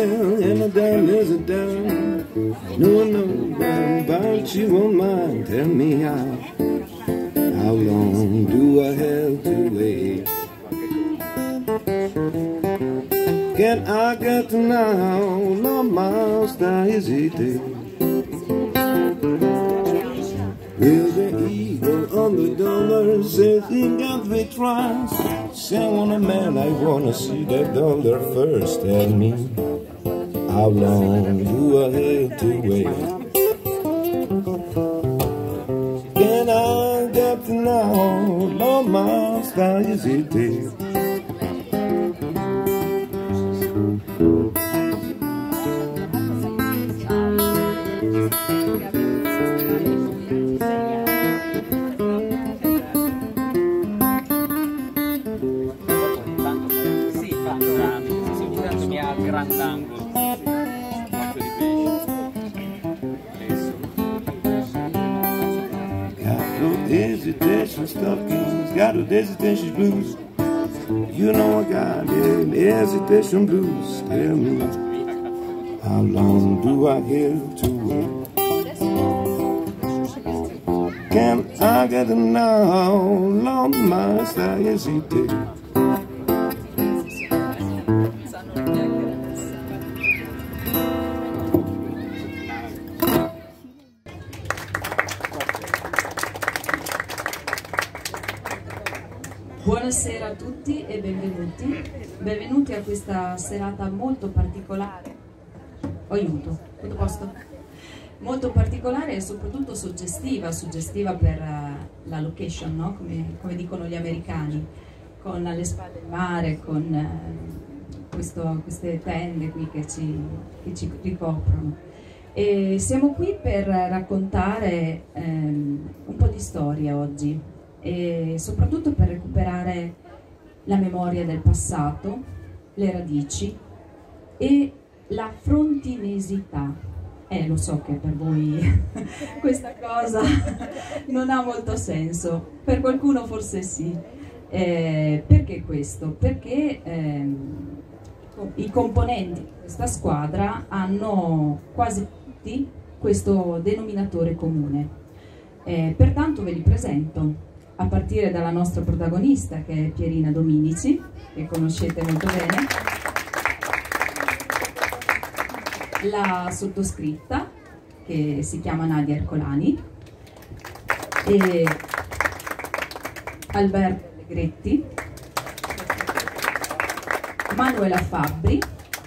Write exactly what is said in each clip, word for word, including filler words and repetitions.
well, and a dime is a dime. No one knows about you won't mind. Tell me how, how long do I have to wait? Can I get to now? Lord, my style is it? Will the eagle on the dollar say he got the trust? Say on a man, I wanna see that dollar first. Tell me, how long do I have to wait? Can I get to now? Lord, my style is it? Hesitation stockings, got a hesitation blues. You know I got them hesitation blues. Tell me, how long do I have to wait? Can I get them now? Long my style hesitate. Buonasera a tutti e benvenuti, benvenuti a questa serata molto particolare, oh, aiuto, tutto a posto? Molto particolare e soprattutto suggestiva, suggestiva per uh, la location, no? come, come dicono gli americani, con alle spalle del mare, con uh, questo, queste tende qui che ci, che ci ricoprono. E siamo qui per raccontare um, un po' di storia oggi, e soprattutto per recuperare la memoria del passato, le radici e la frontinesità. Eh, lo so che per voi questa cosa non ha molto senso, per qualcuno forse sì. Eh, perché questo? Perché ehm, i componenti di questa squadra hanno quasi tutti questo denominatore comune. Eh, pertanto ve li presento. A partire dalla nostra protagonista, che è Pierina Dominici, che conoscete molto bene, la sottoscritta, che si chiama Nadia Ercolani, e Alberto Allegretti, Manuela Fabbri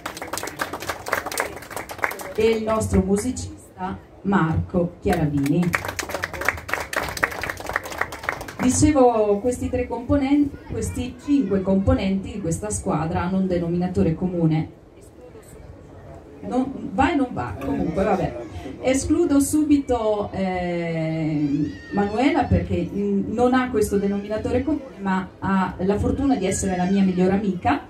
e il nostro musicista Marco Chiaravini. Dicevo, questi tre componenti, questi cinque componenti di questa squadra hanno un denominatore comune. Non, va e non va, comunque vabbè. Escludo subito eh, Manuela perché non ha questo denominatore comune, ma ha la fortuna di essere la mia migliore amica,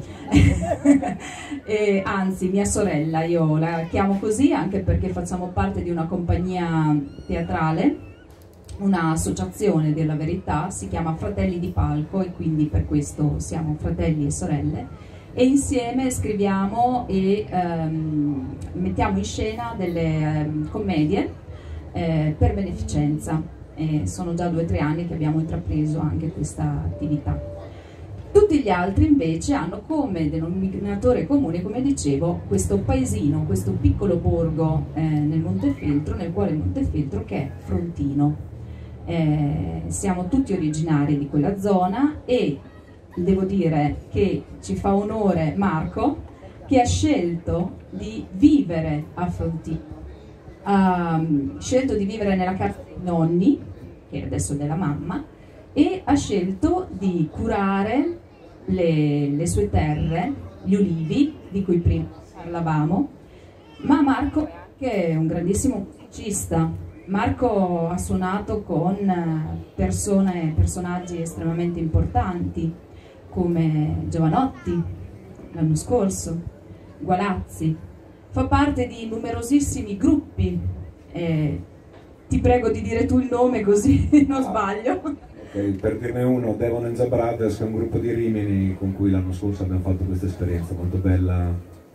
e, anzi mia sorella, io la chiamo così anche perché facciamo parte di una compagnia teatrale, un'associazione, a dire la verità, si chiama Fratelli di Palco e quindi per questo siamo fratelli e sorelle, e insieme scriviamo e ehm, mettiamo in scena delle ehm, commedie eh, per beneficenza. E sono già due o tre anni che abbiamo intrapreso anche questa attività. Tutti gli altri invece hanno come denominatore comune, come dicevo, questo paesino, questo piccolo borgo eh, nel Montefeltro, nel cuore del Montefeltro, che è Frontino. Eh, siamo tutti originari di quella zona e devo dire che ci fa onore Marco, che ha scelto di vivere a Frontino, ha scelto di vivere nella casa dei nonni, che adesso è della mamma, e ha scelto di curare le, le sue terre, gli ulivi di cui prima parlavamo. Ma Marco è anche un grandissimo musicista. Marco ha suonato con persone, personaggi estremamente importanti come Giovanotti l'anno scorso, Gualazzi, fa parte di numerosissimi gruppi. Eh, ti prego di dire tu il nome così non sbaglio. Okay, per dirne uno, Devon and the Brothers, è un gruppo di Rimini con cui l'anno scorso abbiamo fatto questa esperienza molto bella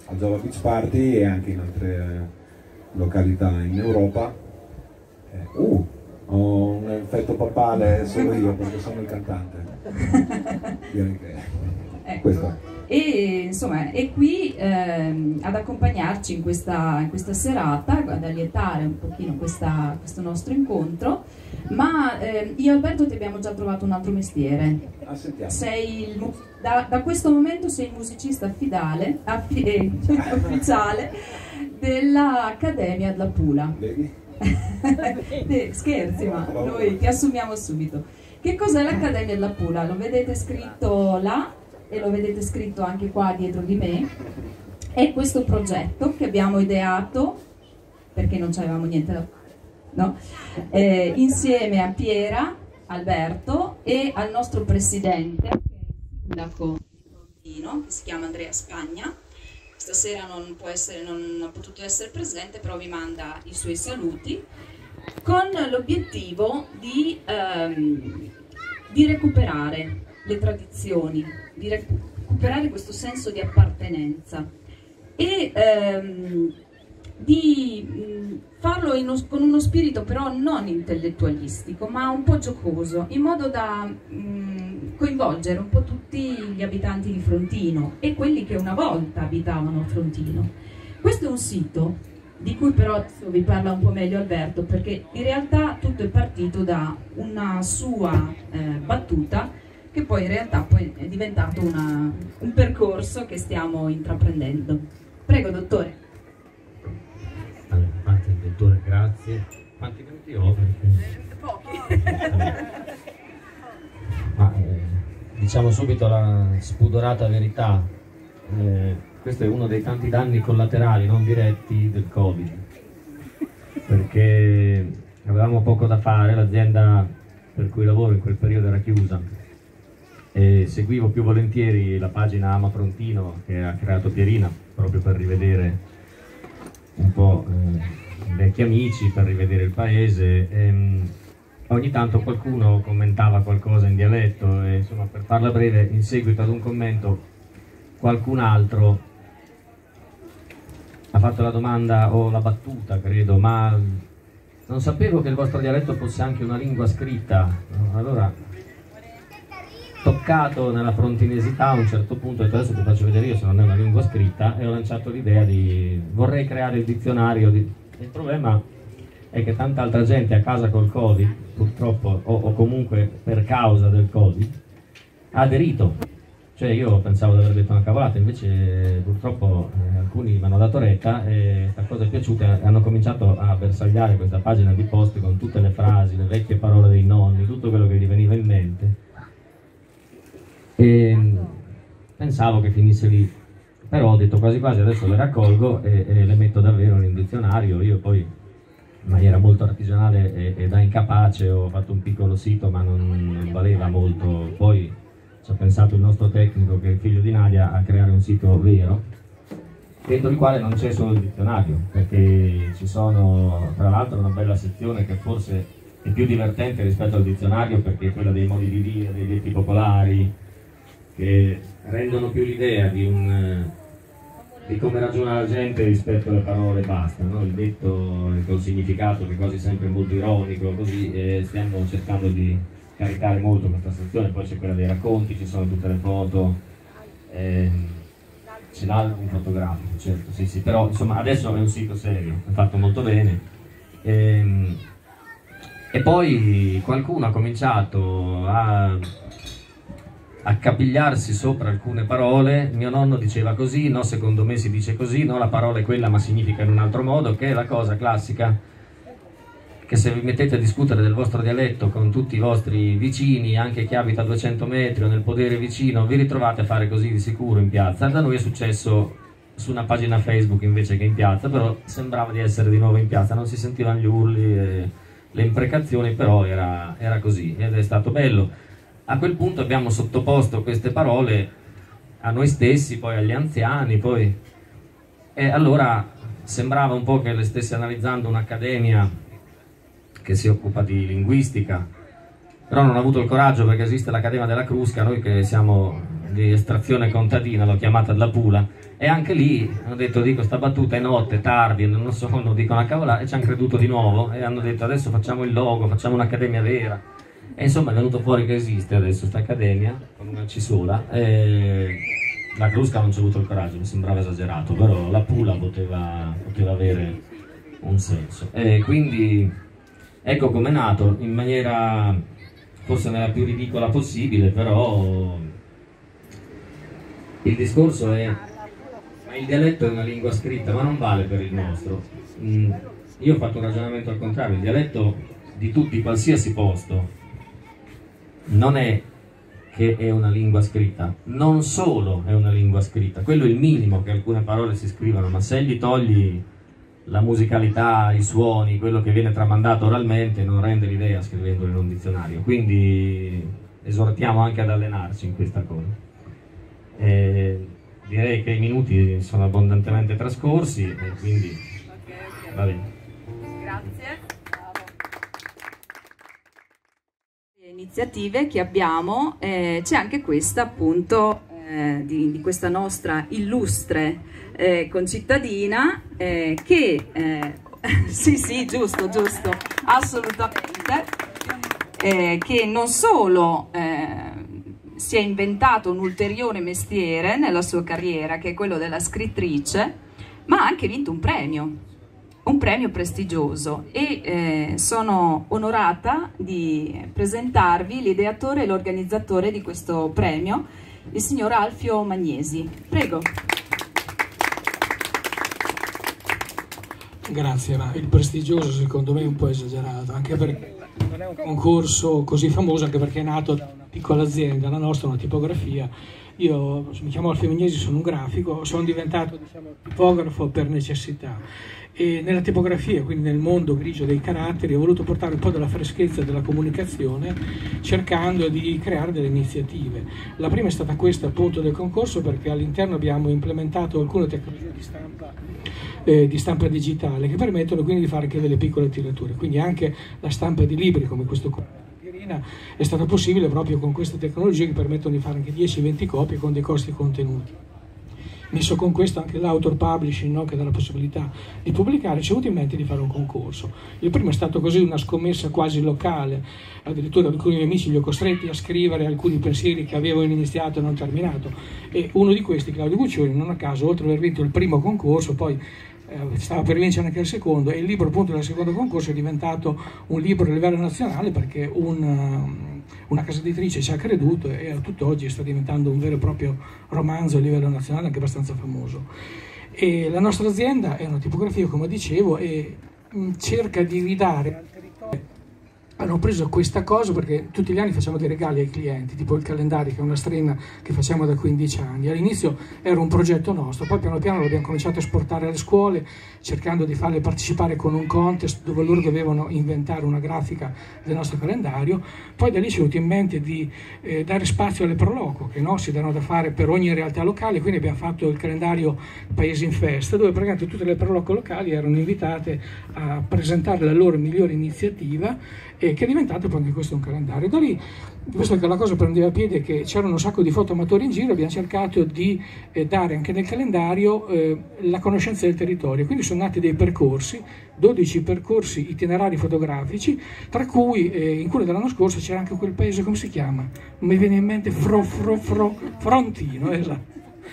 al Java Beach Party e anche in altre località in Europa. Eh, uh, ho un effetto papale solo io perché sono il cantante. Direi che ecco. questo. E insomma è qui ehm, ad accompagnarci in questa, in questa serata, ad allietare un pochino questa, questo nostro incontro, ma eh, io e Alberto ti abbiamo già trovato un altro mestiere. Ah, sentiamo. Sei il, da, da questo momento sei il musicista affidale, affi, eh, ufficiale dell'Accademia della Pula. Vedi? eh, scherzi, ma noi ti assumiamo subito. Che cos'è l'Accademia della Pula? Lo vedete scritto là e lo vedete scritto anche qua dietro di me. È questo progetto che abbiamo ideato perché non c'avevamo niente da fare, no? eh, insieme a Piera, Alberto e al nostro presidente, che è il sindaco di Frontino, che si chiama Andrea Spagna. Stasera non può essere, non ha potuto essere presente, però vi manda i suoi saluti, con l'obiettivo di, ehm, di recuperare le tradizioni, di recuperare questo senso di appartenenza e ehm, di mh, farlo in uno, con uno spirito però non intellettualistico, ma un po' giocoso, in modo da mh, coinvolgere un po' tutti gli abitanti di Frontino e quelli che una volta abitavano a Frontino. Questo è un sito di cui però vi parla un po' meglio Alberto, perché in realtà tutto è partito da una sua eh, battuta, che poi in realtà poi è diventato una, un percorso che stiamo intraprendendo. Prego, dottore. Allora, parte il dottore, grazie. Quanti minuti ho? Perché... Pochi. Ma, eh, diciamo subito la spudorata verità. Eh, questo è uno dei tanti danni collaterali non diretti del Covid, perché avevamo poco da fare, l'azienda per cui lavoro in quel periodo era chiusa. E seguivo più volentieri la pagina Ama Frontino che ha creato Pierina, proprio per rivedere un po' eh, vecchi amici, per rivedere il paese. E, ogni tanto qualcuno commentava qualcosa in dialetto e, insomma, per farla breve, in seguito ad un commento qualcun altro ha fatto la domanda o la battuta, credo, ma non sapevo che il vostro dialetto fosse anche una lingua scritta. Allora, toccato nella frontinesità, a un certo punto ho detto adesso ti faccio vedere io se non è una lingua scritta, e ho lanciato l'idea di vorrei creare il dizionario di... Il problema è che tanta altra gente a casa col Covid, purtroppo, o, o comunque per causa del Covid, ha aderito. Cioè io pensavo di aver detto una cavolata, invece purtroppo eh, alcuni mi hanno dato retta e la cosa è piaciuta e hanno cominciato a bersagliare questa pagina di post con tutte le frasi, le vecchie parole dei nonni, tutto quello che gli veniva in mente. E pensavo che finisse lì, però ho detto quasi quasi adesso le raccolgo e, e le metto davvero in dizionario. Io poi in maniera molto artigianale e, e da incapace ho fatto un piccolo sito, ma non, non valeva molto. Poi ci ha pensato il nostro tecnico, che è il figlio di Nadia, a creare un sito vero dentro il quale non c'è solo il dizionario, perché ci sono tra l'altro una bella sezione che forse è più divertente rispetto al dizionario, perché è quella dei modi di dire, dei detti popolari, che rendono più l'idea di, un, di come ragiona la gente rispetto alle parole e basta, no? Il detto col significato, che quasi sempre molto ironico, così, e stiamo cercando di caricare molto questa sezione. Poi c'è quella dei racconti, ci sono tutte le foto, eh, c'è l'album fotografico, certo, sì sì, però insomma adesso è un sito serio, è fatto molto bene. E, e poi qualcuno ha cominciato a accapigliarsi sopra alcune parole. Mio nonno diceva così, no, secondo me si dice così, no, la parola è quella ma significa in un altro modo, che è la cosa classica che se vi mettete a discutere del vostro dialetto con tutti i vostri vicini, anche chi abita a duecento metri o nel podere vicino, vi ritrovate a fare così di sicuro in piazza. Da noi è successo su una pagina Facebook invece che in piazza, però sembrava di essere di nuovo in piazza, non si sentivano gli urli e le imprecazioni, però era, era così ed è stato bello. A quel punto abbiamo sottoposto queste parole a noi stessi, poi agli anziani, poi... e allora sembrava un po' che le stessi analizzando un'accademia che si occupa di linguistica, però non ho avuto il coraggio, perché esiste l'Accademia della Crusca, noi che siamo di estrazione contadina, l'ho chiamata della Pula, E anche lì hanno detto, dico sta battuta è notte, tardi, non so, non dico una cavolata, e ci hanno creduto di nuovo e hanno detto adesso facciamo il logo, facciamo un'accademia vera. E insomma è venuto fuori che esiste adesso questa accademia con una C sola. E la Crusca non c'è avuto il coraggio, mi sembrava esagerato, però la Pula poteva, poteva avere un senso. E quindi ecco com'è nato, in maniera forse nella più ridicola possibile, però il discorso è, ma il dialetto è una lingua scritta, ma non vale per il nostro. Mm, io ho fatto un ragionamento al contrario, il dialetto di tutti, qualsiasi posto, non è che è una lingua scritta, non solo è una lingua scritta, quello è il minimo che alcune parole si scrivono, ma se gli togli la musicalità, i suoni, quello che viene tramandato oralmente, non rende l'idea scrivendolo in un dizionario. Quindi esortiamo anche ad allenarci in questa cosa. E direi che i minuti sono abbondantemente trascorsi e quindi va bene. Grazie. Iniziative che abbiamo, eh, c'è anche questa appunto eh, di, di questa nostra illustre eh, concittadina eh, che eh, sì sì giusto giusto assolutamente eh, che non solo eh, si è inventato un ulteriore mestiere nella sua carriera, che è quello della scrittrice, ma ha anche vinto un premio un premio prestigioso e eh, sono onorata di presentarvi l'ideatore e l'organizzatore di questo premio, il signor Alfio Magnesi. Prego. Grazie, ma il prestigioso secondo me è un po' esagerato, anche perché non è un concorso così famoso, anche perché è nato da una piccola azienda, la nostra, una tipografia. Io mi chiamo Alfio Magnesi, sono un grafico, sono diventato diciamo, tipografo per necessità. E nella tipografia, quindi nel mondo grigio dei caratteri, ho voluto portare un po' della freschezza della comunicazione, cercando di creare delle iniziative. La prima è stata questa appunto del concorso, perché all'interno abbiamo implementato alcune tecnologie di stampa, eh, di stampa digitale che permettono quindi di fare anche delle piccole tirature, quindi anche la stampa di libri come questo qua è stata possibile proprio con queste tecnologie che permettono di fare anche dieci venti copie con dei costi contenuti. Messo con questo anche l'autor publishing, no, che dà la possibilità di pubblicare, ci è avuto in mente di fare un concorso. Il primo è stato così una scommessa quasi locale, addirittura alcuni miei amici li ho costretti a scrivere alcuni pensieri che avevo iniziato e non terminato, e uno di questi, Claudio Guccioni, non a caso, oltre ad aver vinto il primo concorso, poi eh, stava per vincere anche il secondo, e il libro appunto del secondo concorso è diventato un libro a livello nazionale perché un... una casa editrice ci ha creduto e a tutt'oggi sta diventando un vero e proprio romanzo a livello nazionale, anche abbastanza famoso. E la nostra azienda è una tipografia, come dicevo, e cerca di ridare al territorio. Hanno preso questa cosa perché tutti gli anni facciamo dei regali ai clienti, tipo il calendario, che è una stream che facciamo da quindici anni. All'inizio era un progetto nostro, poi piano piano l'abbiamo cominciato a esportare alle scuole, cercando di farle partecipare con un contest dove loro dovevano inventare una grafica del nostro calendario. Poi da lì ci è venuto in mente di eh, dare spazio alle proloco, che no, si danno da fare per ogni realtà locale, quindi abbiamo fatto il calendario Paesi in Festa, dove praticamente tutte le proloco locali erano invitate a presentare la loro migliore iniziativa, e che è diventato poi anche questo un calendario. Da lì, visto che la cosa prendeva piede, che c'erano un sacco di fotoamatori in giro, abbiamo cercato di eh, dare anche nel calendario eh, la conoscenza del territorio, quindi sono nati dei percorsi, dodici percorsi itinerari fotografici, tra cui eh, in quello dell'anno scorso c'era anche quel paese, come si chiama? Non mi viene in mente, Fro, Fro, Fro, Frontino, esatto.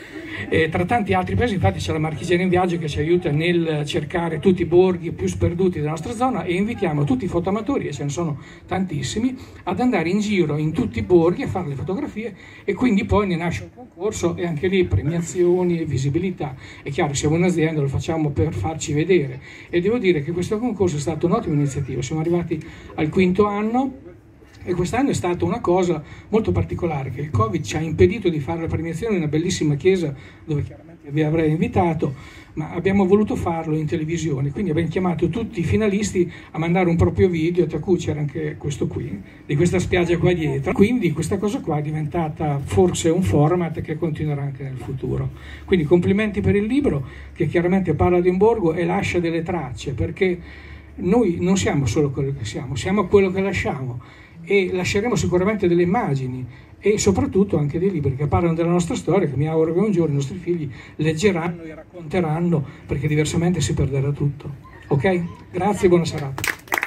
E tra tanti altri paesi, infatti c'è la Marchigiana in Viaggio che ci aiuta nel cercare tutti i borghi più sperduti della nostra zona, e invitiamo tutti i fotoamatori, e ce ne sono tantissimi, ad andare in giro in tutti i borghi a fare le fotografie, e quindi poi ne nasce un concorso e anche lì premiazioni e visibilità. È chiaro, siamo un'azienda, lo facciamo per farci vedere, e devo dire che questo concorso è stato un'ottima iniziativa. Siamo arrivati al quinto anno, e quest'anno è stata una cosa molto particolare, che il Covid ci ha impedito di fare la premiazione in una bellissima chiesa dove chiaramente vi avrei invitato, ma abbiamo voluto farlo in televisione, quindi abbiamo chiamato tutti i finalisti a mandare un proprio video, tra cui c'era anche questo qui, di questa spiaggia qua dietro. Quindi questa cosa qua è diventata forse un format che continuerà anche nel futuro. Quindi complimenti per il libro, che chiaramente parla di un borgo e lascia delle tracce, perché noi non siamo solo quello che siamo, siamo quello che lasciamo. e lasceremo sicuramente delle immagini e soprattutto anche dei libri che parlano della nostra storia, che mi auguro che un giorno i nostri figli leggeranno e racconteranno, perché diversamente si perderà tutto. Ok? Grazie e buona serata.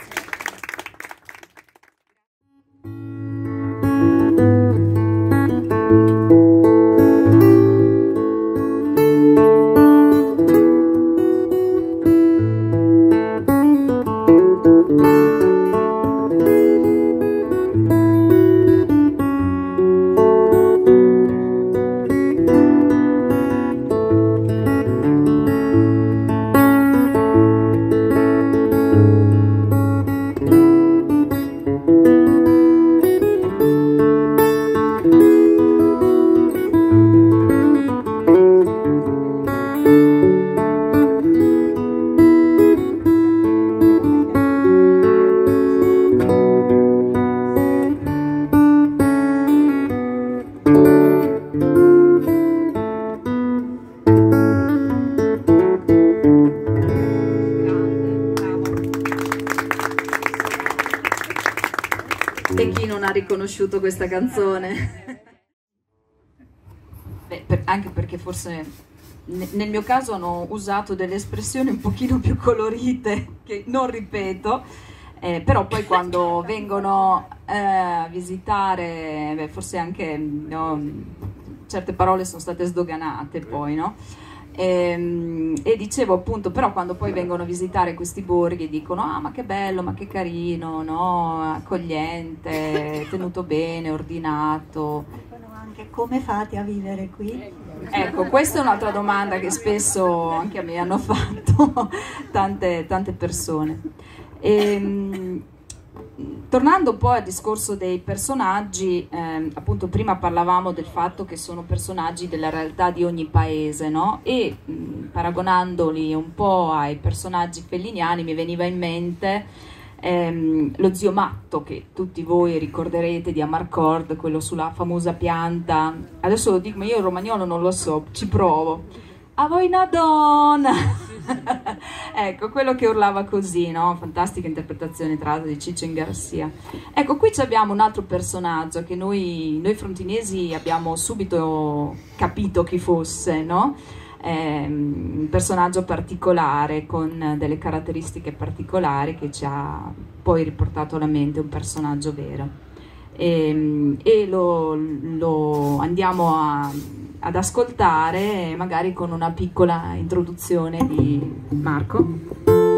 E chi non ha riconosciuto questa canzone? Beh, per, anche perché forse ne, nel mio caso hanno usato delle espressioni un pochino più colorite che non ripeto, eh, però poi quando vengono eh, a visitare, beh, forse anche no, certe parole sono state sdoganate poi, no? E, e dicevo appunto, però quando poi vengono a visitare questi borghi dicono ah ma che bello, ma che carino, no? Accogliente, tenuto bene, ordinato. Anche come fate a vivere qui? Ecco, questa è un'altra domanda che spesso anche a me hanno fatto tante, tante persone. E, tornando poi al discorso dei personaggi, eh, appunto prima parlavamo del fatto che sono personaggi della realtà di ogni paese, no? E mh, paragonandoli un po' ai personaggi felliniani mi veniva in mente ehm, lo zio Matto, che tutti voi ricorderete di Amarcord, quello sulla famosa pianta. Adesso lo dico, ma io il romagnolo non lo so, ci provo. A voi una donna! Ecco, quello che urlava così, no? Fantastica interpretazione tra l'altro di Ciccio Garcia. Ecco, qui abbiamo un altro personaggio che noi, noi frontinesi abbiamo subito capito chi fosse, no? È un personaggio particolare con delle caratteristiche particolari che ci ha poi riportato alla mente un personaggio vero. E, e lo, lo andiamo a ad ascoltare magari con una piccola introduzione di Marco.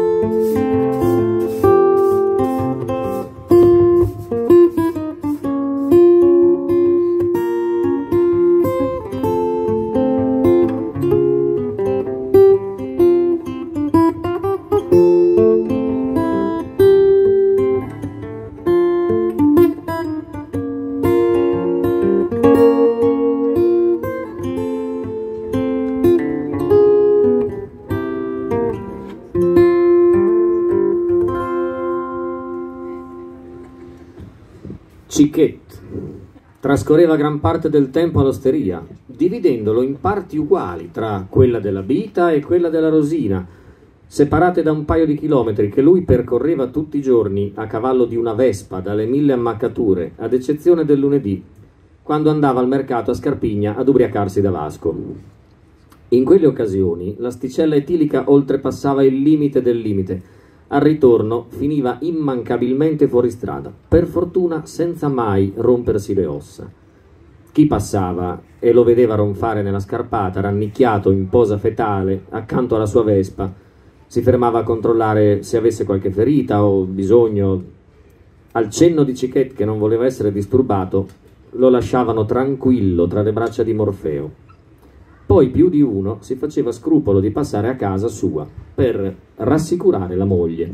Cichette trascorreva gran parte del tempo all'osteria, dividendolo in parti uguali tra quella della Bita e quella della Rosina, separate da un paio di chilometri che lui percorreva tutti i giorni a cavallo di una vespa dalle mille ammaccature, ad eccezione del lunedì, quando andava al mercato a Scarpigna ad ubriacarsi da Vasco. In quelle occasioni l'asticella etilica oltrepassava il limite del limite. Al ritorno finiva immancabilmente fuori strada, per fortuna senza mai rompersi le ossa. Chi passava e lo vedeva ronfare nella scarpata, rannicchiato in posa fetale accanto alla sua vespa, si fermava a controllare se avesse qualche ferita o bisogno. Al cenno di Cichette, che non voleva essere disturbato, lo lasciavano tranquillo tra le braccia di Morfeo. Poi più di uno si faceva scrupolo di passare a casa sua per rassicurare la moglie.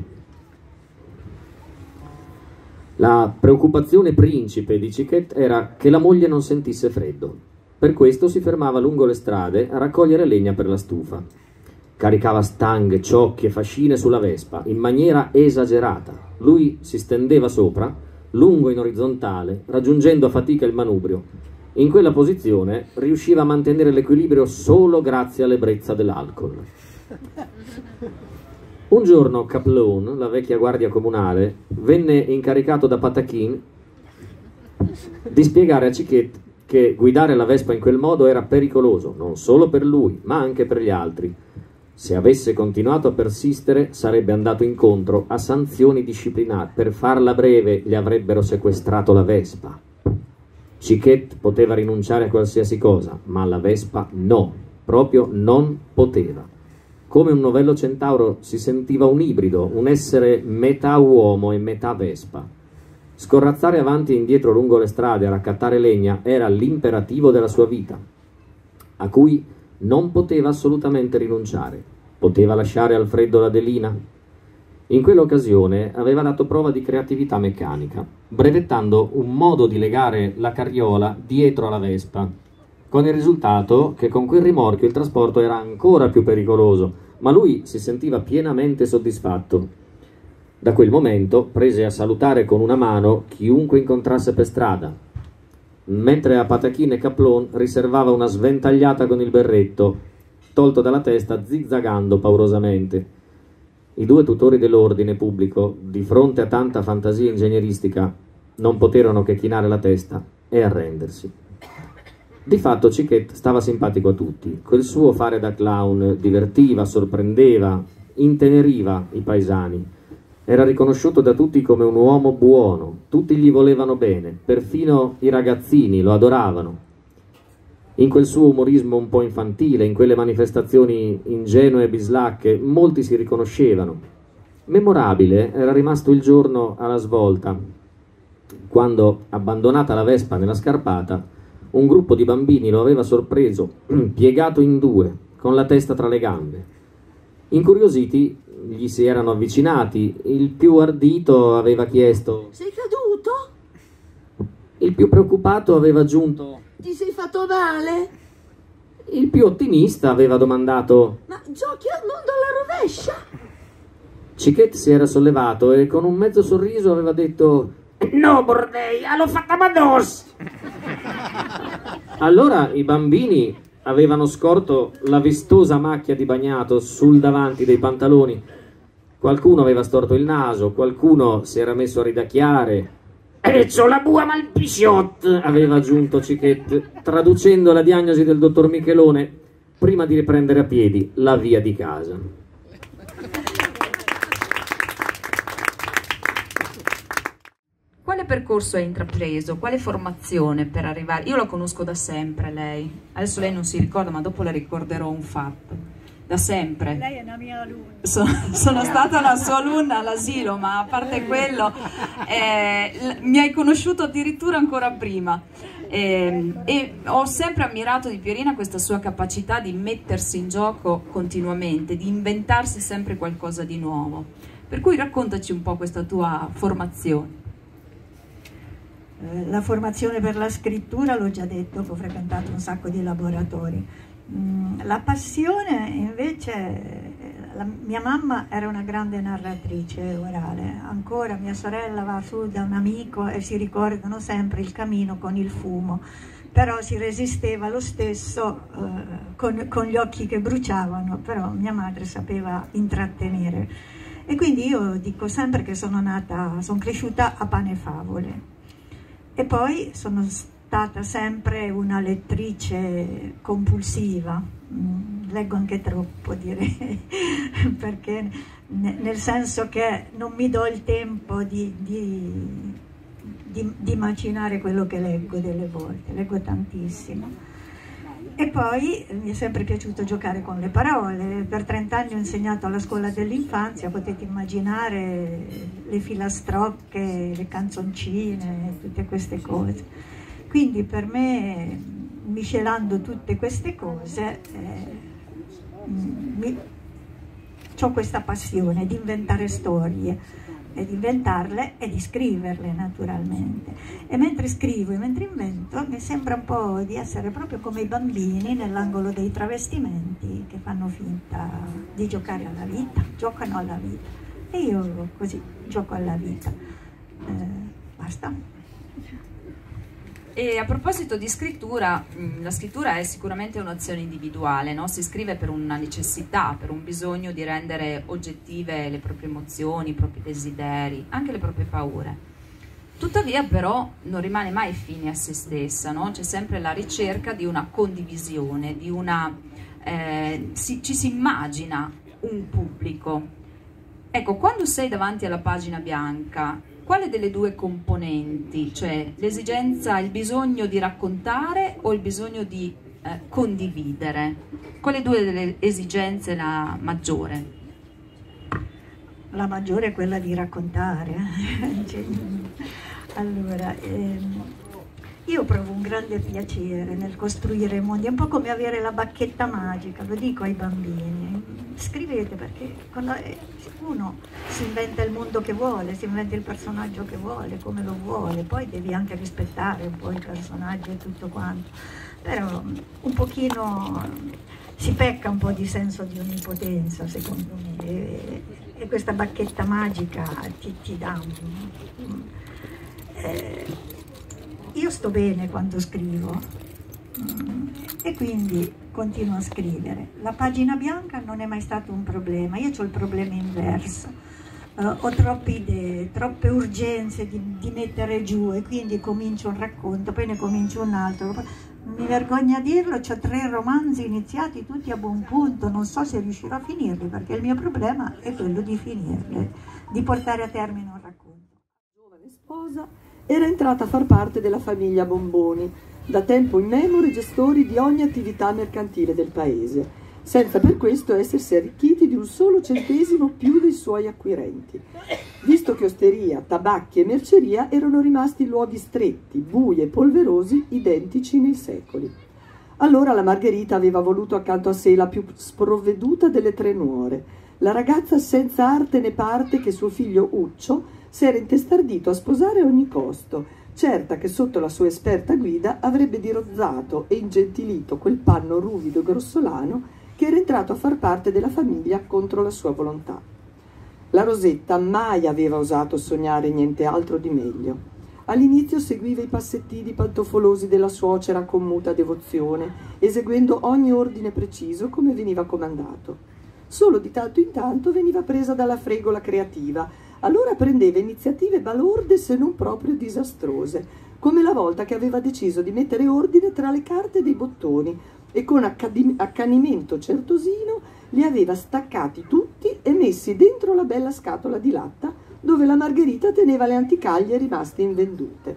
La preoccupazione principe di Cichette era che la moglie non sentisse freddo. Per questo si fermava lungo le strade a raccogliere legna per la stufa. Caricava stanghe, ciocchi e fascine sulla vespa in maniera esagerata. Lui si stendeva sopra, lungo in orizzontale, raggiungendo a fatica il manubrio. In quella posizione riusciva a mantenere l'equilibrio solo grazie all'ebbrezza dell'alcol. Un giorno Caplone, la vecchia guardia comunale, venne incaricato da Patachin di spiegare a Cichette che guidare la Vespa in quel modo era pericoloso, non solo per lui, ma anche per gli altri. Se avesse continuato a persistere, sarebbe andato incontro a sanzioni disciplinari. Per farla breve, gli avrebbero sequestrato la Vespa. Cichette poteva rinunciare a qualsiasi cosa, ma la Vespa no, proprio non poteva. Come un novello centauro si sentiva un ibrido, un essere metà uomo e metà Vespa. Scorrazzare avanti e indietro lungo le strade a raccattare legna era l'imperativo della sua vita, a cui non poteva assolutamente rinunciare. Poteva lasciare al freddo l'Adelina? In quell'occasione aveva dato prova di creatività meccanica, brevettando un modo di legare la carriola dietro alla Vespa, con il risultato che con quel rimorchio il trasporto era ancora più pericoloso, ma lui si sentiva pienamente soddisfatto. Da quel momento prese a salutare con una mano chiunque incontrasse per strada, mentre a Patachin e Caplon riservava una sventagliata con il berretto, tolto dalla testa zigzagando paurosamente. I due tutori dell'ordine pubblico, di fronte a tanta fantasia ingegneristica, non poterono che chinare la testa e arrendersi. Di fatto Cichette stava simpatico a tutti, quel suo fare da clown divertiva, sorprendeva, inteneriva i paesani. Era riconosciuto da tutti come un uomo buono, tutti gli volevano bene, perfino i ragazzini lo adoravano. In quel suo umorismo un po' infantile, in quelle manifestazioni ingenue e bislacche, molti si riconoscevano. Memorabile era rimasto il giorno alla svolta, quando, abbandonata la Vespa nella scarpata, un gruppo di bambini lo aveva sorpreso, piegato in due, con la testa tra le gambe. Incuriositi, gli si erano avvicinati. Il più ardito aveva chiesto: sei caduto? Il più preoccupato aveva aggiunto: ti sei fatto male? Il più ottimista aveva domandato: ma giochi al mondo alla rovescia? Cichette si era sollevato e con un mezzo sorriso aveva detto: no, bordeia, l'ho fatta mados! Allora i bambini avevano scorto la vistosa macchia di bagnato sul davanti dei pantaloni. Qualcuno aveva storto il naso, qualcuno si era messo a ridacchiare. E c'ho la bua malpiciot, aveva aggiunto Cichette, traducendo la diagnosi del dottor Michelone prima di riprendere a piedi la via di casa. Quale percorso hai intrapreso? Quale formazione per arrivare? Io la conosco da sempre lei, adesso lei non si ricorda, ma dopo le ricorderò un fatto. Da sempre. Lei è una mia alunna. Sono, sono stata la sua alunna all'asilo, ma a parte quello eh, mi hai conosciuto addirittura ancora prima. Eh, e ho sempre ammirato di Pierina questa sua capacità di mettersi in gioco continuamente, di inventarsi sempre qualcosa di nuovo. Per cui raccontaci un po' questa tua formazione. La formazione per la scrittura, l'ho già detto, ho frequentato un sacco di laboratori. La passione invece, la mia mamma era una grande narratrice orale, ancora mia sorella va su da un amico e si ricordano sempre il camino con il fumo, però si resisteva lo stesso eh, con, con gli occhi che bruciavano, però mia madre sapeva intrattenere. E quindi io dico sempre che sono nata, sono cresciuta a pane e favole. E poi sono stata sempre una lettrice compulsiva, mm, leggo anche troppo direi, perché ne, nel senso che non mi do il tempo di, di, di, di macinare quello che leggo delle volte, leggo tantissimo. E poi mi è sempre piaciuto giocare con le parole, per trent'anni ho insegnato alla scuola dell'infanzia, potete immaginare le filastrocche, le canzoncine, tutte queste cose. Quindi per me, miscelando tutte queste cose, eh, ho questa passione di inventare storie, e di inventarle e di scriverle naturalmente. E mentre scrivo e mentre invento mi sembra un po' di essere proprio come i bambini nell'angolo dei travestimenti che fanno finta di giocare alla vita, giocano alla vita. E io così gioco alla vita. Eh, basta. E a proposito di scrittura, la scrittura è sicuramente un'azione individuale, no? Si scrive per una necessità, per un bisogno di rendere oggettive le proprie emozioni, i propri desideri, anche le proprie paure. Tuttavia però non rimane mai fine a se stessa, no? C'è sempre la ricerca di una condivisione, di una, eh, si, ci si immagina un pubblico. Ecco, quando sei davanti alla pagina bianca, quale delle due componenti, cioè l'esigenza, il bisogno di raccontare o il bisogno di eh, condividere? Quale due delle esigenze è la maggiore? La maggiore è quella di raccontare. Allora, ehm, io provo un grande piacere nel costruire mondi, è un po' come avere la bacchetta magica, lo dico ai bambini. Scrivete, perché quando uno si inventa il mondo che vuole, si inventa il personaggio che vuole, come lo vuole, poi devi anche rispettare un po' i personaggi e tutto quanto. Però un pochino si pecca un po' di senso di onnipotenza, secondo me, e, e questa bacchetta magica ti, ti dà un... Eh, io sto bene quando scrivo mm, e quindi continuo a scrivere. La pagina bianca non è mai stato un problema, io ho il problema inverso, uh, ho troppe idee, troppe urgenze di, di mettere giù e quindi comincio un racconto, poi ne comincio un altro. Mi vergogno a dirlo, ho tre romanzi iniziati tutti a buon punto, non so se riuscirò a finirli perché il mio problema è quello di finirli, di portare a termine un racconto. Giovane sposa era entrata a far parte della famiglia Bomboni, da tempo immemore gestori di ogni attività mercantile del paese, senza per questo essersi arricchiti di un solo centesimo più dei suoi acquirenti, visto che osteria, tabacchi e merceria erano rimasti luoghi stretti, bui e polverosi, identici nei secoli. Allora la Margherita aveva voluto accanto a sé la più sprovveduta delle tre nuore, la ragazza senza arte né parte che suo figlio Uccio si era intestardito a sposare a ogni costo, certa che sotto la sua esperta guida avrebbe dirozzato e ingentilito quel panno ruvido e grossolano che era entrato a far parte della famiglia contro la sua volontà. La Rosetta mai aveva osato sognare niente altro di meglio. All'inizio seguiva i passettini pantofolosi della suocera con muta devozione, eseguendo ogni ordine preciso come veniva comandato. Solo di tanto in tanto veniva presa dalla fregola creativa. Allora prendeva iniziative balorde se non proprio disastrose, come la volta che aveva deciso di mettere ordine tra le carte dei bottoni e con accanimento certosino li aveva staccati tutti e messi dentro la bella scatola di latta dove la Margherita teneva le anticaglie rimaste invendute.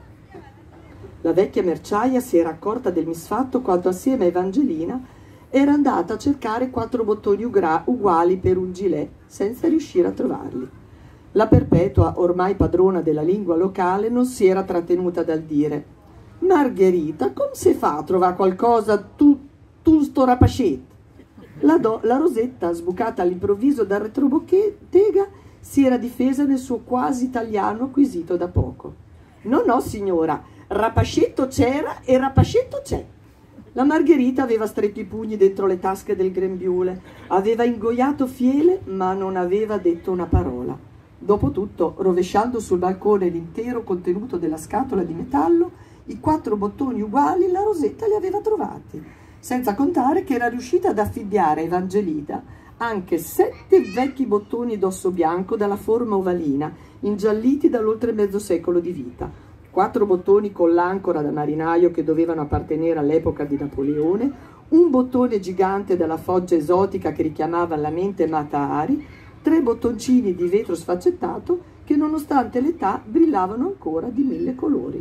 La vecchia merciaia si era accorta del misfatto quando assieme a Evangelina era andata a cercare quattro bottoni uguali per un gilet senza riuscire a trovarli. La Perpetua, ormai padrona della lingua locale, non si era trattenuta dal dire: «Margherita, come si fa a trovare qualcosa tu, tu sto rapacet?» La, do, la Rosetta, sbucata all'improvviso dal retrobottega, si era difesa nel suo quasi italiano acquisito da poco. «No, no, signora, rapacetto c'era e rapacetto c'è». La Margherita aveva stretto i pugni dentro le tasche del grembiule, aveva ingoiato fiele, ma non aveva detto una parola. Dopotutto, rovesciando sul balcone l'intero contenuto della scatola di metallo, i quattro bottoni uguali la Rosetta li aveva trovati, senza contare che era riuscita ad affibbiare a Evangelina anche sette vecchi bottoni d'osso bianco dalla forma ovalina, ingialliti dall'oltre mezzo secolo di vita, quattro bottoni con l'ancora da marinaio che dovevano appartenere all'epoca di Napoleone, un bottone gigante dalla foggia esotica che richiamava alla mente Mata Hari, tre bottoncini di vetro sfaccettato che nonostante l'età brillavano ancora di mille colori.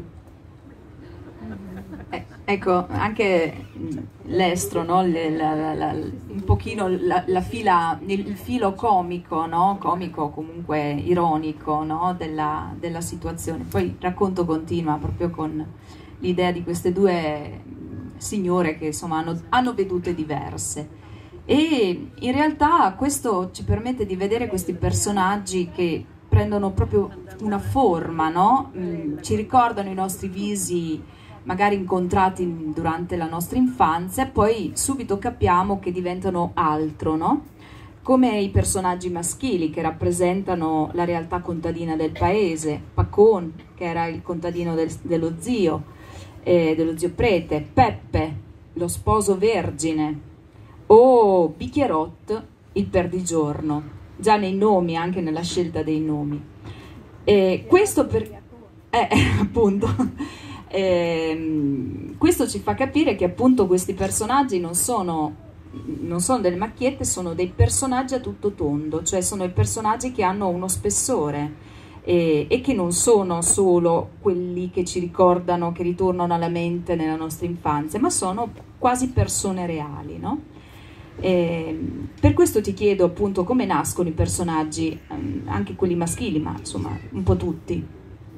Eh, ecco, anche l'estro, no? Le, la, la, la, un pochino la, la fila, il filo comico, no? Comico comunque ironico, no? della, della situazione. Poi il racconto continua proprio con l'idea di queste due signore che insomma hanno, hanno vedute diverse. E in realtà questo ci permette di vedere questi personaggi che prendono proprio una forma, no? Mm, ci ricordano i nostri visi magari incontrati durante la nostra infanzia e poi subito capiamo che diventano altro, no? Come i personaggi maschili che rappresentano la realtà contadina del paese, Pacon, che era il contadino del, dello zio, eh, dello zio prete, Peppe, lo sposo vergine, o Bicchierot, il perdigiorno, già nei nomi, anche nella scelta dei nomi. E questo per... Eh, appunto. E, questo ci fa capire che appunto questi personaggi non sono, non sono delle macchiette, sono dei personaggi a tutto tondo, cioè sono i personaggi che hanno uno spessore e, e che non sono solo quelli che ci ricordano, che ritornano alla mente nella nostra infanzia, ma sono quasi persone reali, no? E per questo ti chiedo appunto come nascono i personaggi, anche quelli maschili, ma insomma un po' tutti.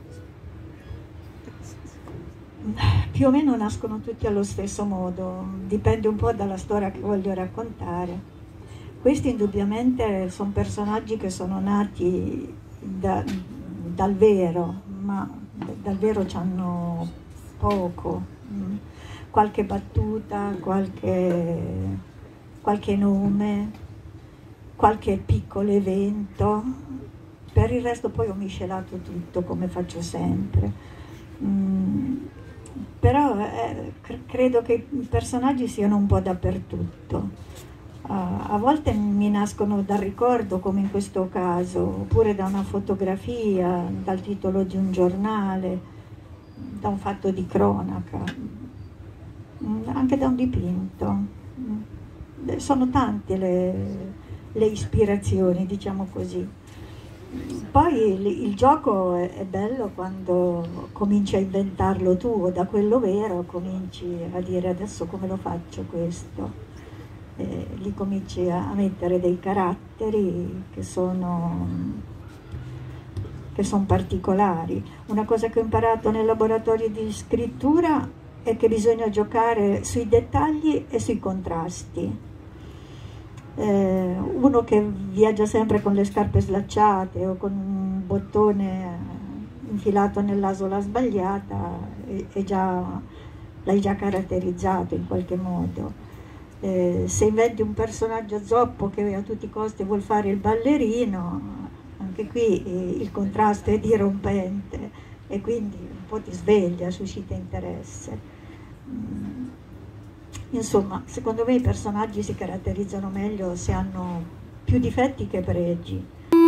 Più o meno nascono tutti allo stesso modo, dipende un po' dalla storia che voglio raccontare. Questi indubbiamente sono personaggi che sono nati da, dal vero, ma dal vero c'hanno poco, qualche battuta, qualche, qualche nome, qualche piccolo evento, per il resto poi ho miscelato tutto come faccio sempre. Mm. Però eh, cr- credo che i personaggi siano un po' dappertutto. Uh, a volte mi nascono dal ricordo, come in questo caso, oppure da una fotografia, dal titolo di un giornale, da un fatto di cronaca, mm, anche da un dipinto. Mm. Sono tante le, le ispirazioni, diciamo così. Poi il, il gioco è, è bello quando cominci a inventarlo tu, o da quello vero cominci a dire adesso come lo faccio questo, e lì cominci a, a mettere dei caratteri che sono, che sono particolari. Una cosa che ho imparato nel laboratorio di scrittura è che bisogna giocare sui dettagli e sui contrasti. Eh, uno che viaggia sempre con le scarpe slacciate o con un bottone infilato nell'asola sbagliata è, è già, l'hai già caratterizzato in qualche modo. Eh, se inventi un personaggio zoppo che a tutti i costi vuol fare il ballerino, anche qui eh, il contrasto è dirompente e quindi un po' ti sveglia, suscita interesse. Mm. Insomma, secondo me i personaggi si caratterizzano meglio se hanno più difetti che pregi.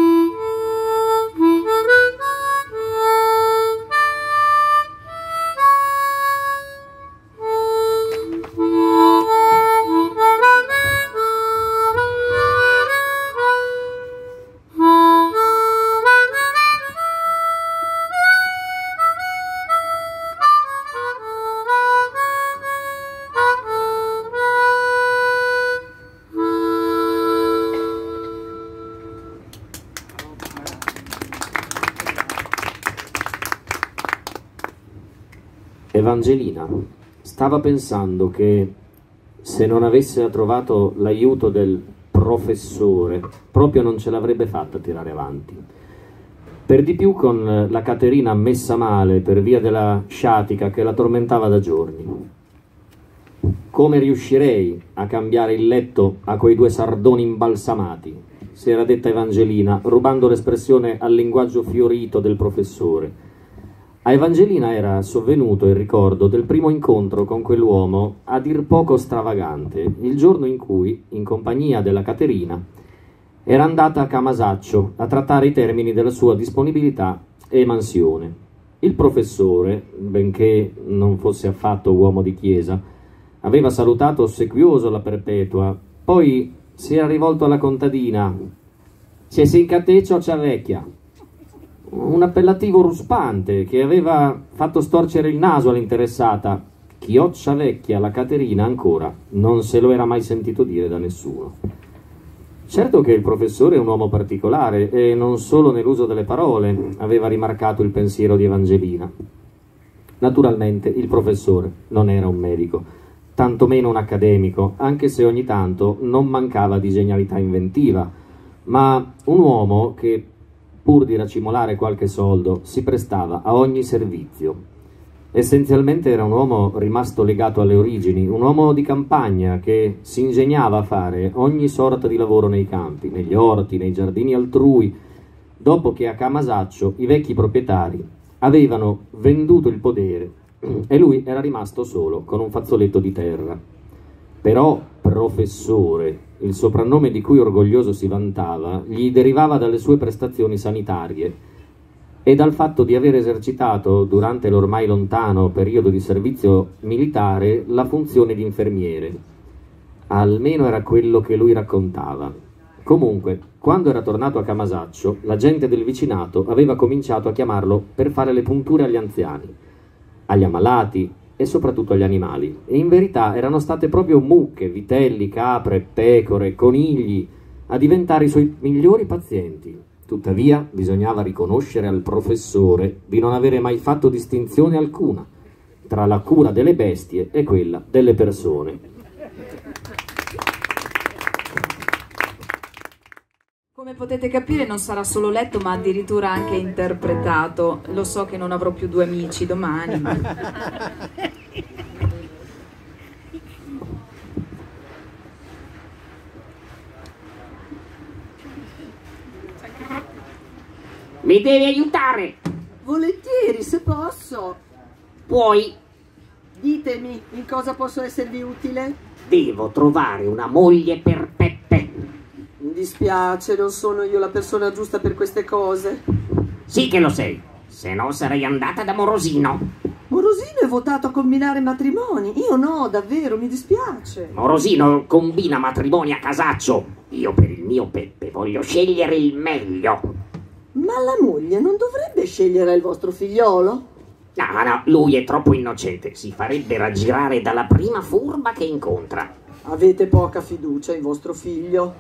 Evangelina stava pensando che se non avesse trovato l'aiuto del professore proprio non ce l'avrebbe fatta tirare avanti. Per di più con la Caterina messa male per via della sciatica che la tormentava da giorni. Come riuscirei a cambiare il letto a quei due sardoni imbalsamati? Si era detta Evangelina, rubando l'espressione al linguaggio fiorito del professore. A Evangelina era sovvenuto il ricordo del primo incontro con quell'uomo a dir poco stravagante, il giorno in cui, in compagnia della Caterina, era andata a Camasaccio a trattare i termini della sua disponibilità e mansione. Il professore, benché non fosse affatto uomo di chiesa, aveva salutato ossequioso la Perpetua, poi si era rivolto alla contadina. «C'è sinca cioccia vecchia», un appellativo ruspante che aveva fatto storcere il naso all'interessata. Chioccia vecchia, la Caterina ancora non se lo era mai sentito dire da nessuno. Certo che il professore è un uomo particolare e non solo nell'uso delle parole aveva rimarcato il pensiero di Evangelina. Naturalmente il professore non era un medico, tantomeno un accademico, anche se ogni tanto non mancava di genialità inventiva, ma un uomo che, pur di racimolare qualche soldo, si prestava a ogni servizio. Essenzialmente era un uomo rimasto legato alle origini, un uomo di campagna che si ingegnava a fare ogni sorta di lavoro nei campi, negli orti, nei giardini altrui, dopo che a Camasaccio i vecchi proprietari avevano venduto il podere e lui era rimasto solo con un fazzoletto di terra. Però professore, il soprannome di cui orgoglioso si vantava, gli derivava dalle sue prestazioni sanitarie. e dal fatto di aver esercitato durante l'ormai lontano periodo di servizio militare la funzione di infermiere. Almeno era quello che lui raccontava. Comunque, quando era tornato a Camasaccio, la gente del vicinato aveva cominciato a chiamarlo per fare le punture agli anziani, agli ammalati e soprattutto agli animali. E in verità erano state proprio mucche, vitelli, capre, pecore, conigli a diventare i suoi migliori pazienti. Tuttavia bisognava riconoscere al professore di non avere mai fatto distinzione alcuna tra la cura delle bestie e quella delle persone. Come potete capire non sarà solo letto ma addirittura anche interpretato. Lo so che non avrò più due amici domani, ma... Mi devi aiutare! Volentieri, se posso. Puoi? Ditemi, in cosa posso esservi utile? Devo trovare una moglie per Peppe. Mi dispiace, non sono io la persona giusta per queste cose. Sì che lo sei, se no sarei andata da Morosino. Morosino è votato a combinare matrimoni, io no, davvero, mi dispiace. Morosino combina matrimoni a casaccio. Io per il mio Peppe voglio scegliere il meglio. Ma la moglie non dovrebbe scegliere il vostro figliolo? No, no, lui è troppo innocente, si farebbe raggirare dalla prima furba che incontra. Avete poca fiducia in vostro figlio.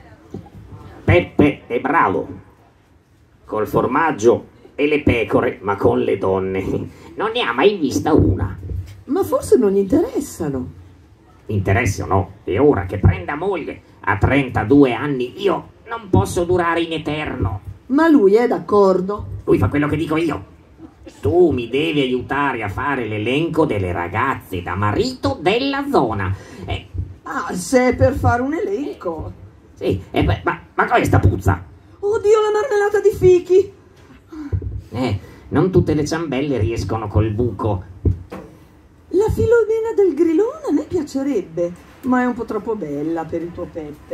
Peppe è bravo, col formaggio e le pecore, ma con le donne non ne ha mai vista una. Ma forse non gli interessano. Interesse o no, è ora che prenda moglie. A trentadue anni io non posso durare in eterno. Ma lui è d'accordo? Lui fa quello che dico io. Tu mi devi aiutare a fare l'elenco delle ragazze da marito della zona. Eh, ah, se è per fare un elenco. Sì, eh, ma, ma questa puzza? Oddio, la marmellata di fichi! Eh, non tutte le ciambelle riescono col buco. La Filomena del Grilone a me piacerebbe, ma è un po' troppo bella per il tuo Peppe.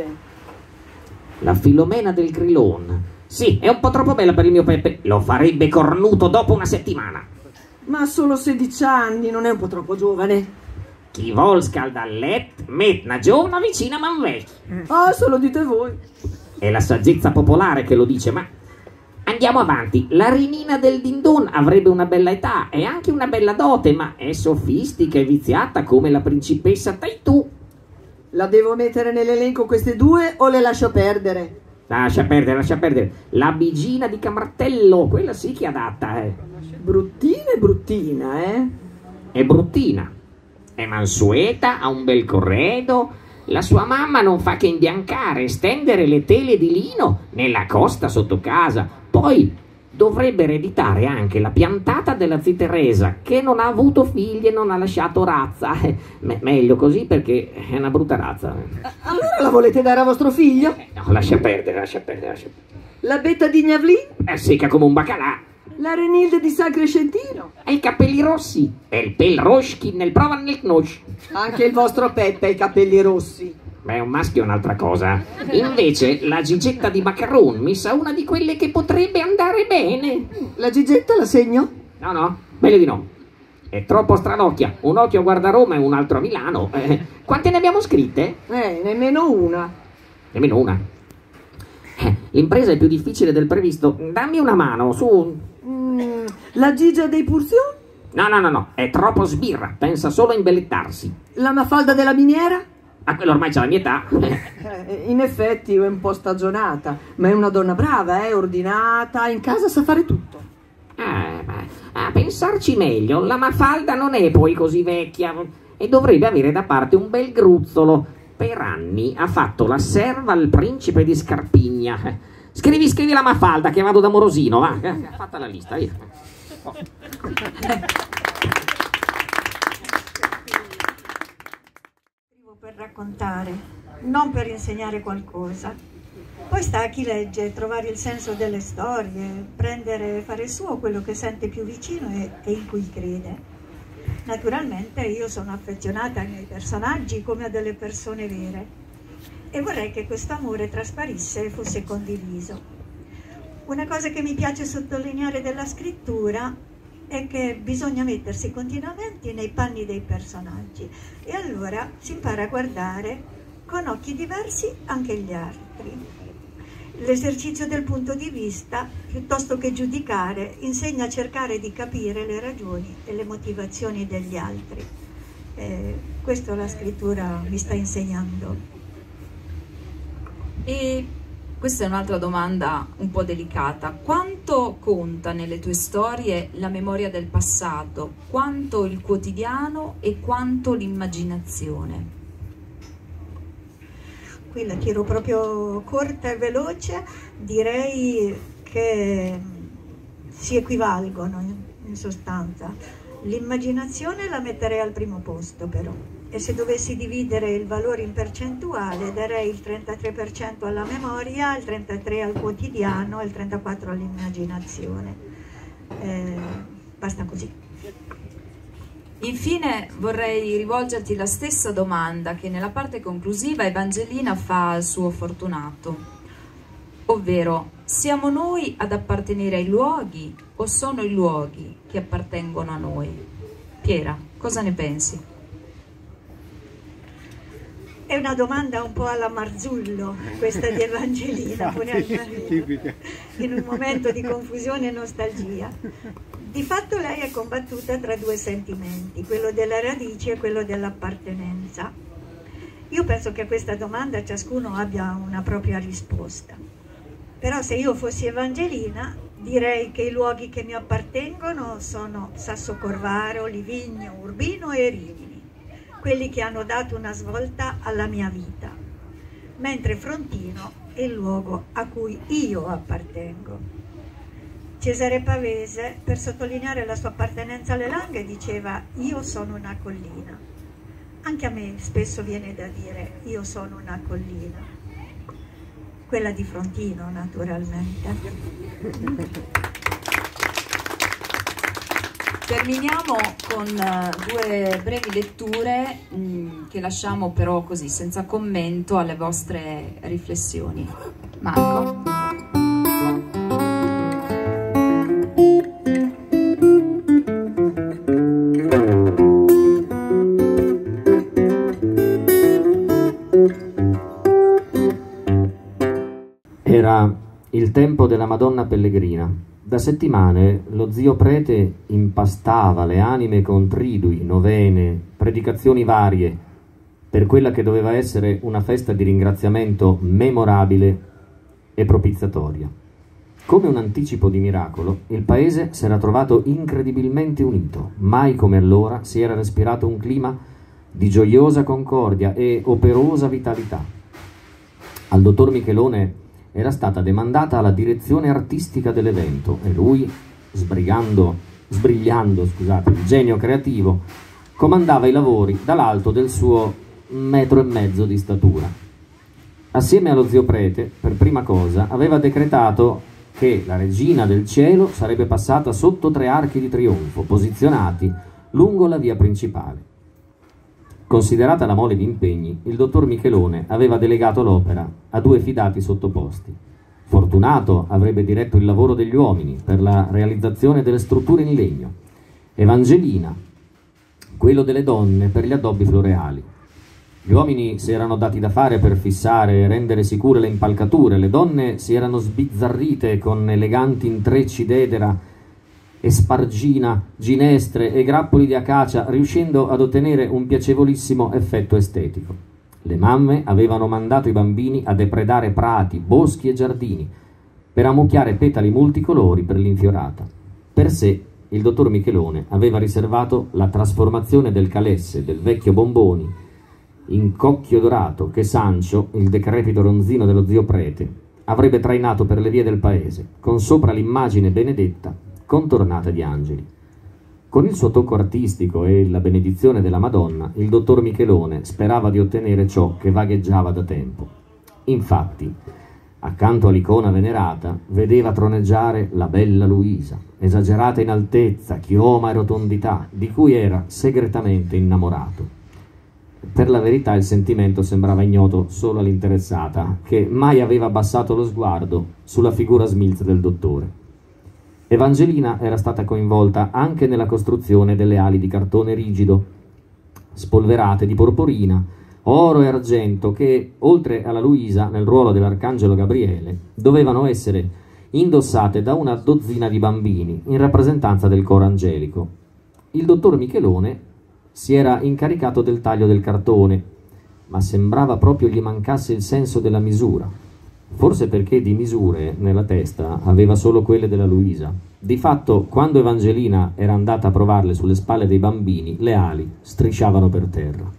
La Filomena del Grilone? Sì, è un po' troppo bella per il mio Peppe. Lo farebbe cornuto dopo una settimana. Ma ha solo sedici anni, non è un po' troppo giovane? Chi vuol scaldallet, met una giovane vicina a man vecchi. Ah, se lo dite voi. È la saggezza popolare che lo dice, ma andiamo avanti. La Rinina del Dindon avrebbe una bella età e anche una bella dote, ma è sofistica e viziata come la principessa Taitù. La devo mettere nell'elenco queste due o le lascio perdere? Lascia perdere, lascia perdere. La Bigina di Camartello, quella sì che è adatta, eh. Bruttina e bruttina, eh? È bruttina. È mansueta, ha un bel corredo. La sua mamma non fa che imbiancare e stendere le tele di lino nella costa sotto casa. Poi dovrebbe ereditare anche la piantata della zia Teresa, che non ha avuto figli e non ha lasciato razza. Me- meglio così perché è una brutta razza. Allora la volete dare a vostro figlio? Eh, no, lascia perdere, lascia perdere, lascia perdere. La Betta di Gnavlin? È secca come un baccalà. La Renilde di San Crescentino? Ha i capelli rossi. E il pel roschi nel prova nel knosh. Anche il vostro Peppe ha i capelli rossi. Beh, un maschio è un'altra cosa. Invece la Gigetta di Macaron mi sa una di quelle che potrebbe andare bene. La Gigetta la segno? No, no, meglio di no. È troppo stranocchia. Un occhio guarda Roma e un altro a Milano. Eh, quante ne abbiamo scritte? Eh, nemmeno una. Nemmeno una. Eh, l'impresa è più difficile del previsto. Dammi una mano, su. Mm, la Gigia dei Pursion? No, no, no, no. È troppo sbirra. Pensa solo a imbellettarsi. La Mafalda della Miniera? Ah, quello ormai c'ha la mia età. Eh, in effetti è un po' stagionata, ma è una donna brava, eh, ordinata, in casa sa fare tutto. Ah, ma a pensarci meglio, la Mafalda non è poi così vecchia e dovrebbe avere da parte un bel gruzzolo. Per anni ha fatto la serva al principe di Scarpigna. Scrivi, scrivi la Mafalda che vado da Morosino, va. Fatta la lista, via. Oh. Per raccontare, non per insegnare qualcosa. Poi sta a chi legge trovare il senso delle storie, prendere, fare suo quello che sente più vicino e, e in cui crede. Naturalmente io sono affezionata ai miei personaggi come a delle persone vere e vorrei che questo amore trasparisse e fosse condiviso. Una cosa che mi piace sottolineare della scrittura è che bisogna mettersi continuamente nei panni dei personaggi e allora si impara a guardare con occhi diversi anche gli altri. L'esercizio del punto di vista, piuttosto che giudicare, insegna a cercare di capire le ragioni e le motivazioni degli altri. Eh, questo la scrittura mi sta insegnando. E questa è un'altra domanda un po' delicata. Quanto conta nelle tue storie la memoria del passato? Quanto il quotidiano e quanto l'immaginazione? Qui la tiro proprio corta e veloce, direi che si equivalgono in, in sostanza. L'immaginazione la metterei al primo posto però, e se dovessi dividere il valore in percentuale darei il trentatré per cento alla memoria, il trentatré per cento al quotidiano e il trentaquattro per cento all'immaginazione. Eh, basta così. Infine vorrei rivolgerti la stessa domanda che nella parte conclusiva Evangelina fa al suo Fortunato, ovvero: siamo noi ad appartenere ai luoghi o sono i luoghi che appartengono a noi? Piera, cosa ne pensi? È una domanda un po' alla Marzullo, questa di Evangelina, pure al marito, in un momento di confusione e nostalgia. Di fatto lei è combattuta tra due sentimenti, quello della radice e quello dell'appartenenza. Io penso che a questa domanda ciascuno abbia una propria risposta. Però se io fossi Evangelina direi che i luoghi che mi appartengono sono Sassocorvaro, Livigno, Urbino e Rimini, quelli che hanno dato una svolta alla mia vita, mentre Frontino è il luogo a cui io appartengo. Cesare Pavese, per sottolineare la sua appartenenza alle Langhe, diceva: io sono una collina. Anche a me spesso viene da dire io sono una collina, quella di Frontino naturalmente. Terminiamo con due brevi letture mh, che lasciamo però così senza commento alle vostre riflessioni. Marco? Era il tempo della Madonna Pellegrina. Da settimane lo zio prete impastava le anime con tridui, novene, predicazioni varie, per quella che doveva essere una festa di ringraziamento memorabile e propiziatoria. Come un anticipo di miracolo, il paese si era trovato incredibilmente unito. Mai come allora si era respirato un clima di gioiosa concordia e operosa vitalità. Al dottor Michelone era stata demandata la direzione artistica dell'evento e lui, sbrigando, sbrigliando scusate, il genio creativo, comandava i lavori dall'alto del suo metro e mezzo di statura. Assieme allo zio prete, per prima cosa, aveva decretato che la regina del cielo sarebbe passata sotto tre archi di trionfo, posizionati lungo la via principale. Considerata la mole di impegni, il dottor Michelone aveva delegato l'opera a due fidati sottoposti. Fortunato avrebbe diretto il lavoro degli uomini per la realizzazione delle strutture in legno. Evangelina, quello delle donne per gli addobbi floreali. Gli uomini si erano dati da fare per fissare e rendere sicure le impalcature, le donne si erano sbizzarrite con eleganti intrecci d'edera e spargina, ginestre e grappoli di acacia, riuscendo ad ottenere un piacevolissimo effetto estetico. Le mamme avevano mandato i bambini a depredare prati, boschi e giardini per ammucchiare petali multicolori per l'infiorata. Per sé, il dottor Michelone aveva riservato la trasformazione del calesse del vecchio Bomboni in cocchio dorato che Sancio, il decrepito ronzino dello zio prete, avrebbe trainato per le vie del paese, con sopra l'immagine benedetta contornata di angeli. Con il suo tocco artistico e la benedizione della Madonna, il dottor Michelone sperava di ottenere ciò che vagheggiava da tempo. Infatti, accanto all'icona venerata, vedeva troneggiare la bella Luisa, esagerata in altezza, chioma e rotondità, di cui era segretamente innamorato. Per la verità il sentimento sembrava ignoto solo all'interessata, che mai aveva abbassato lo sguardo sulla figura smilza del dottore. Evangelina era stata coinvolta anche nella costruzione delle ali di cartone rigido, spolverate di porporina, oro e argento, che, oltre alla Luisa, nel ruolo dell'Arcangelo Gabriele, dovevano essere indossate da una dozzina di bambini in rappresentanza del coro angelico. Il dottor Michelone si era incaricato del taglio del cartone, ma sembrava proprio gli mancasse il senso della misura. Forse perché di misure nella testa aveva solo quelle della Luisa. Di fatto, quando Evangelina era andata a provarle sulle spalle dei bambini, le ali strisciavano per terra.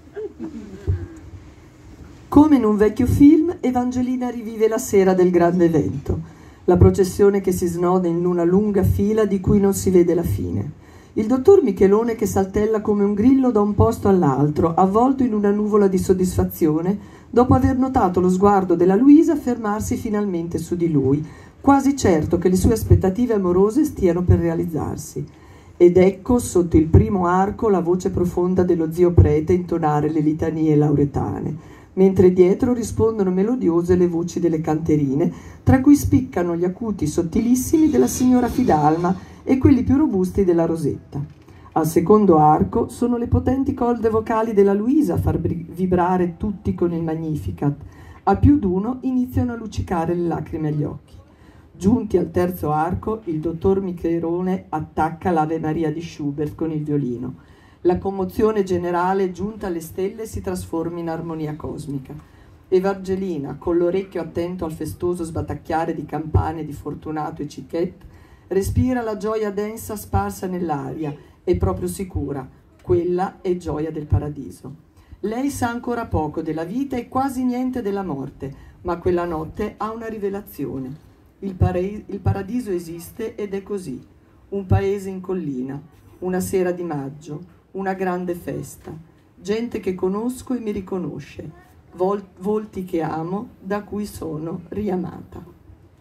Come in un vecchio film, Evangelina rivive la sera del grande evento, la processione che si snoda in una lunga fila di cui non si vede la fine. Il dottor Michelone che saltella come un grillo da un posto all'altro, avvolto in una nuvola di soddisfazione, dopo aver notato lo sguardo della Luisa fermarsi finalmente su di lui, quasi certo che le sue aspettative amorose stiano per realizzarsi. Ed ecco, sotto il primo arco, la voce profonda dello zio prete intonare le litanie lauretane, mentre dietro rispondono melodiose le voci delle canterine, tra cui spiccano gli acuti sottilissimi della signora Fidalma e quelli più robusti della Rosetta. Al secondo arco sono le potenti corde vocali della Luisa a far vibrare tutti con il Magnificat. A più d'uno iniziano a luccicare le lacrime agli occhi. Giunti al terzo arco, il dottor Michelone attacca l'Ave Maria di Schubert con il violino. La commozione generale, giunta alle stelle, si trasforma in armonia cosmica. Evangelina, con l'orecchio attento al festoso sbatacchiare di campane di Fortunato e Cicchette, respira la gioia densa sparsa nell'aria, è proprio sicura, quella è gioia del paradiso. Lei sa ancora poco della vita e quasi niente della morte, ma quella notte ha una rivelazione. Il, pare- il paradiso esiste ed è così, un paese in collina, una sera di maggio, una grande festa, gente che conosco e mi riconosce, vol- volti che amo, da cui sono riamata.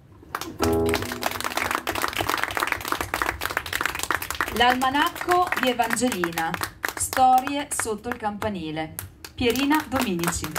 L'almanacco di Evangelina, storie sotto il campanile, Pierina Dominici.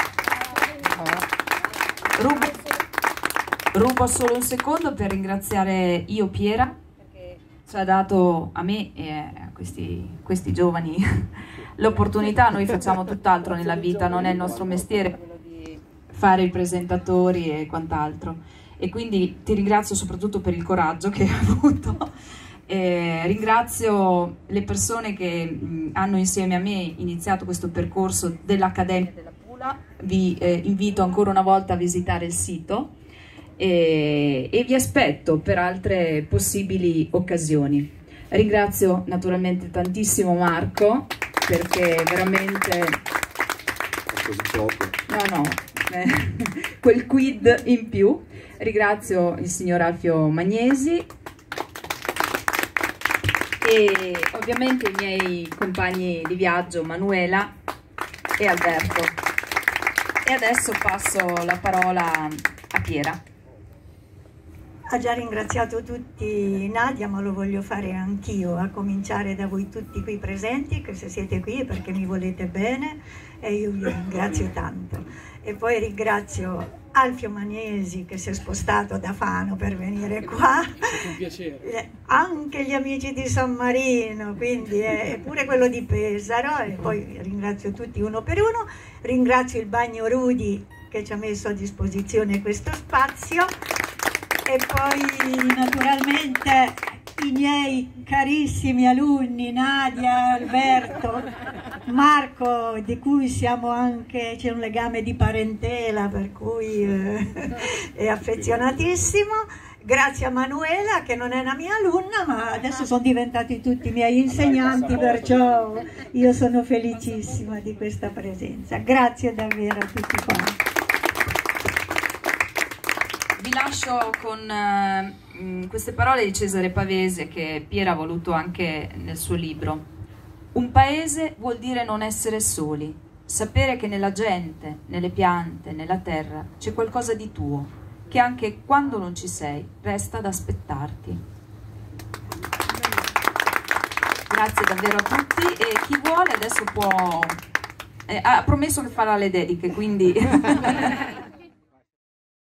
Rubo, rubo solo un secondo per ringraziare io Piera, perché ci ha dato a me e a questi, questi giovani l'opportunità. Noi facciamo tutt'altro nella vita, non è il nostro mestiere quello di fare i presentatori e quant'altro. E quindi ti ringrazio soprattutto per il coraggio che hai avuto. Eh, ringrazio le persone che mh, hanno insieme a me iniziato questo percorso dell'Accademia della Pula. Vi eh, invito ancora una volta a visitare il sito e, e vi aspetto per altre possibili occasioni. Ringrazio naturalmente tantissimo Marco, perché veramente no no eh, quel quid in più. Ringrazio il signor Alfio Magnesi e ovviamente i miei compagni di viaggio Manuela e Alberto. E adesso passo la parola a Piera. Ha già ringraziato tutti Nadia, ma lo voglio fare anch'io, a cominciare da voi tutti qui presenti, che se siete qui è perché mi volete bene e io vi ringrazio tanto. E poi ringrazio Alfio Magnesi che si è spostato da Fano per venire qua, un piacere. Anche gli amici di San Marino, quindi è pure quello di Pesaro, e poi ringrazio tutti uno per uno. Ringrazio il Bagno Rudi che ci ha messo a disposizione questo spazio e poi naturalmente i miei carissimi alunni Nadia, Alberto, Marco, di cui siamo anche, c'è un legame di parentela per cui eh, è affezionatissimo. Grazie a Manuela che non è una mia alunna, ma adesso sono diventati tutti i miei insegnanti, perciò io sono felicissima di questa presenza. Grazie davvero a tutti quanti. Vi lascio con eh, queste parole di Cesare Pavese che Piera ha voluto anche nel suo libro. Un paese vuol dire non essere soli, sapere che nella gente, nelle piante, nella terra c'è qualcosa di tuo, che anche quando non ci sei resta ad aspettarti. Grazie davvero a tutti e chi vuole adesso può Eh, ha promesso che farà le dediche, quindi